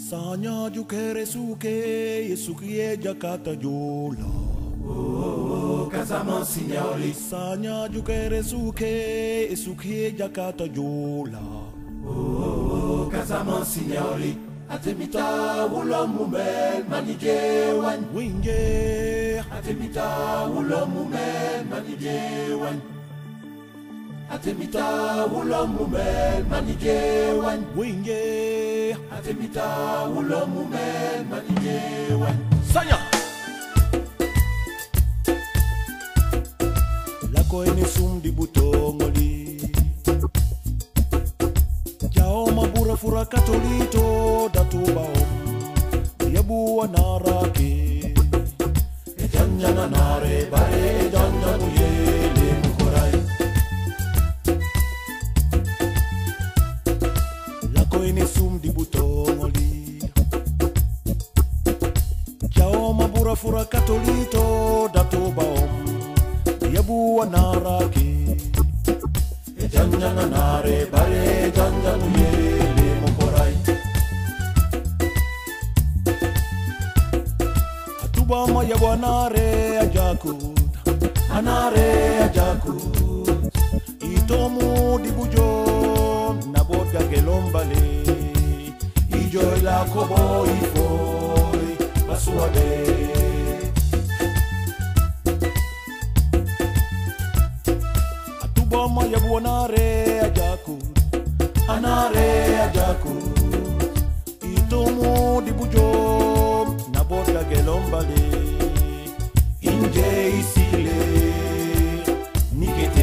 Sanya jukere suke sukie jakata jola. Casamo signori. Sanya jukere suke sukie jakata jola. Casamo signori. Atemita ulo mumel manijewan. Winge. Atemita ulo mumel manijewan. Atemita ulo mumel manijewan. Winge. Atemita ulo mumel manijewan. Sanya. Lako ene sum di butongoli. Jao mabura fura katolito datubao. Yabu anarake. Janjana nare bare janjanu yele mukorai. Lako ene sum di butongoli. Jao mabura fura katolito datubao. Yabu anarake. Janjana nare bare janjanu yele mukorai. Atubama yabu anare ajakut. Anare ajakut. Itomu di bujo naboga gelombale. Ijo la kobo ifoi basuade. Atubama yabu anare ajakut. Anare ajakut. Itomu di bujo naboga gelombale. Inje isile nikete.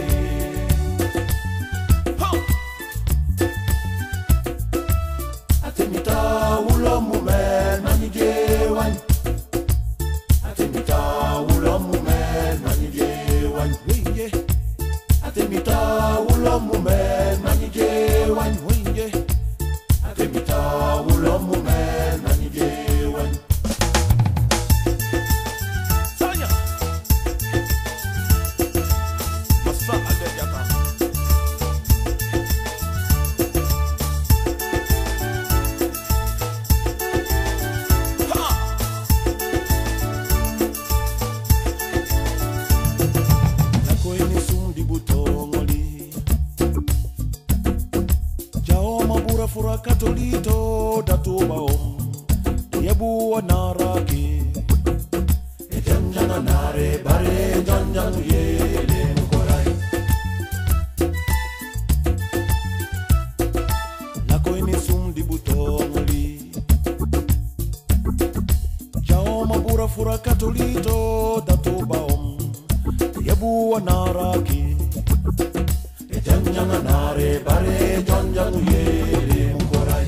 Atemita ulo mumel manijewan. Atemita ulo mumel manijewan. Winge, Atemita ulo mumel manijewan. winge. Atemita ulo mumel manijewan. Sanya. Masa ada jata. Ha. Lako ini sum di butongoli. Jao mabura fura katolito datubao. Yabu anarake. Janjana nare bare janjanu yele mukorai. Lako ini sum di butongoli. Jao mabura fura katolito datubao. Yabu anarake. Janjana nare bare janjanu yele mukorai.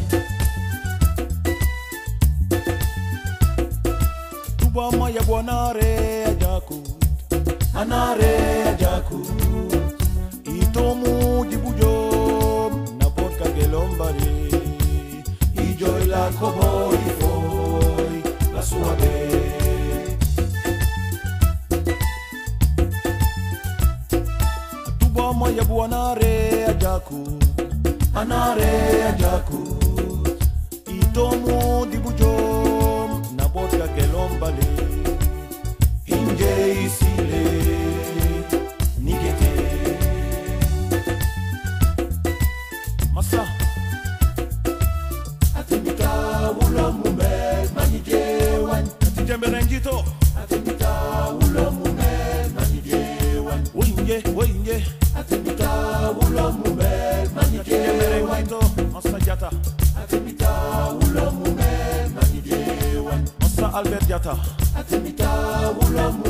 Tubama yabu anare ajakut. Anare ajakut. Itomu di bujo naboga gelombale. Ijo la kobo ifoi basuade. Tubama yabu anare ajakut. Anare ajakut. Itomu di bujo naboga gelombale. Inje isile nikete. Masa Atemita ulo mumel manijewan. tijembe renjito. Atemita ulo mumel manijewan. Winge, winge. Atemita ulo mumel Tijembe manijewan. renjito. Masa jata. Atemita ulo mumel manijewan. Masa Albert jata. Atemita ulo mumel